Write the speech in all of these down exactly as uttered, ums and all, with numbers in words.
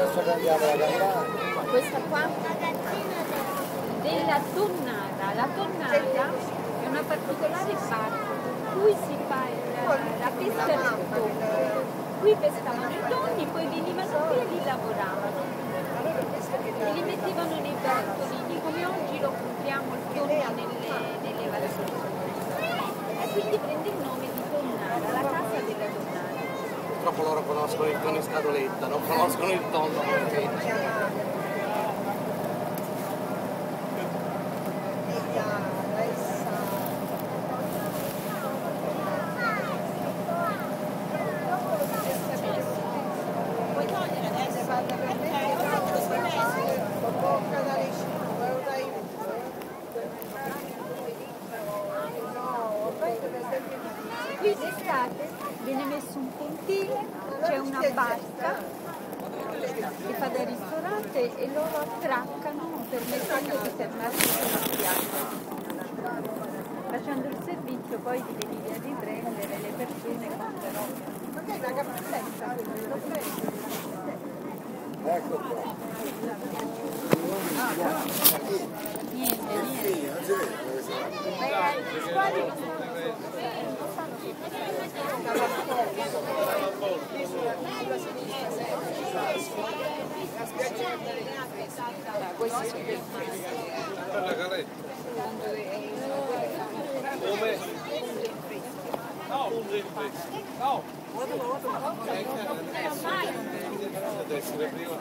Adesso prendiamo la campana. Questa qua della tonnara. La tonnara è una particolare parte in cui si fa il, la pesca del tonno. Qui pescavano i tonni, poi venivano qui e li lavoravano. E li mettevano nei barcolini, come oggi lo compriamo il tonno nelle, nelle valsone. E quindi prende il nome di tonnara, la casa della tonnara. Purtroppo loro conoscono il tonno in scatoletta, non conoscono il tonno. Qui d'estate viene messo un pontile, c'è una barca che fa da ristorante e loro attraccano permettendo di fermarsi sulla spiaggia. Facendo il servizio poi di venire a riprendere le persone con le robe. Ma che è la cappelletta? Lo prendo. Ecco qua. Niente, niente. Non si vede. Questi sono i la carretta. Come? No, no. Deve essere prima.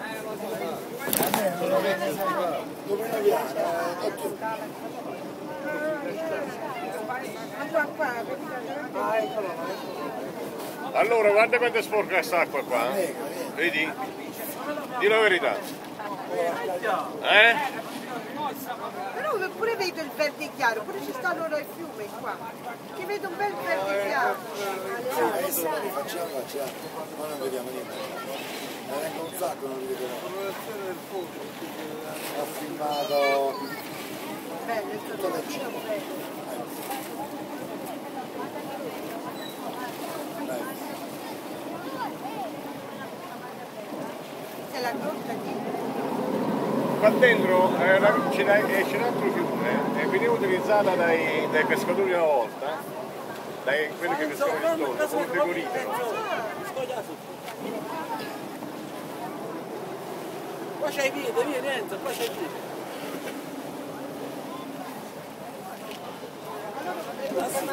Dove ne viene? Allora, guarda quanto è sporca quest'acqua qua, eh? Vedi? Di la verità. Eh? Però pure vedo il verde chiaro, pure ci stanno i fiumi qua, che vedo un bel verde chiaro. Adesso li facciamo, facciamo, ma non vediamo niente. Ne vengo un sacco, non li vediamo. Ho filmato Bello, il tortino bello. C'è la grotta dietro. Qua dentro eh, c'è un altro fiume e veniva utilizzata dai, dai pescatori una volta, dai quelli che pescavano il tonno, come frigorifero. Qua c'hai i piedi, vieni Enzo, qua c'hai i piedi.